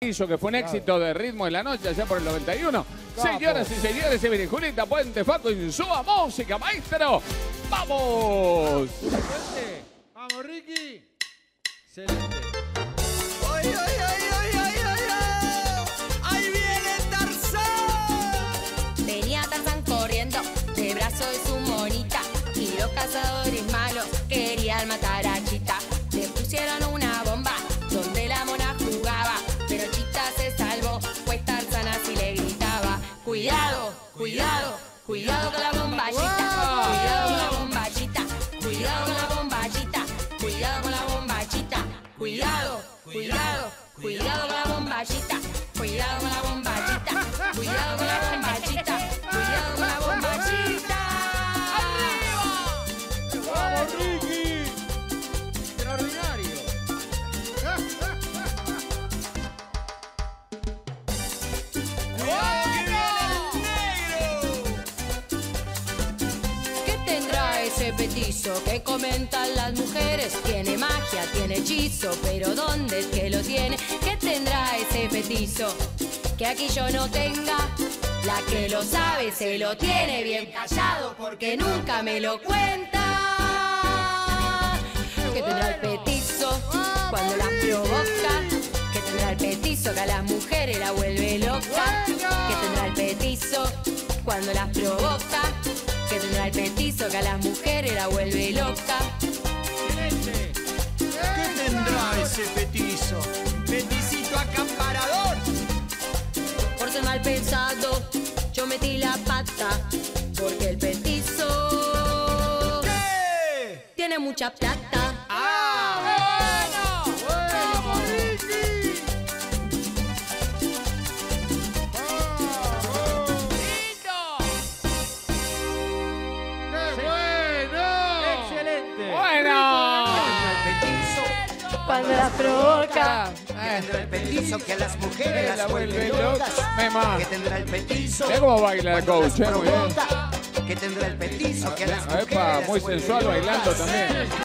Hizo que fue un éxito de Ritmo de la Noche allá por el 91. Señoras y señores, se viene Julieta Puente, Facu Insúa, música, maestro. ¡Vamos! ¡Vamos, Ricky! Excelente. ¡Ay, ay, ay, ay, ay, ay, ay! ¡Ahí viene Tarzán! Venía Tarzán corriendo, de brazo de su monita, y los cazadores malos querían matar a Chita. Le pusieron una bomba donde la mona jugaba, pero Chita se salvó, pues Tarzán así le gritaba: cuidado, cuidado, cuidado con la bombachita, cuidado con la bombachita, cuidado con la bombachita, cuidado con la bombachita, cuidado, cuidado, cuidado con la bombachita, cuidado con la bombachita, cuidado con la bombachita, cuidado con la bombachita. ¡Vamos, Ricky! ¡Extraordinario! ¿Qué tendrá ese petizo que comentan las mujeres? Tiene magia, tiene hechizo, pero ¿dónde es que lo tiene? ¿Qué tendrá ese petizo que aquí yo no tenga? La que lo sabe se lo tiene bien callado porque nunca me lo cuenta. ¿Qué tendrá el petizo cuando las provoca? ¿Qué tendrá el petizo que a las mujeres la vuelve loca? ¿Qué tendrá el petizo cuando las provoca? ¿Qué tendrá el petizo que a las mujeres la vuelve loca? ¿Qué tendrá ese petizo? ¡Peticito acaparador! Por ser mal pensado, yo metí la pata, porque el petizo ¿Qué? tiene mucha plata. ¡Vamos, Ricky! ¡Qué bueno! ¡Excelente! ¡Bueno! Cuando las provoca. ¿Qué tendrá el petizo que a las mujeres las vuelve locas? Mema. ¿Qué tendrá el petizo? Ve cómo baila el cuando coach, las muy bien. provoca? ¿Qué tendrá el petizo que a las mujeres Epa, las muy vuelve sensual locas? bailando también.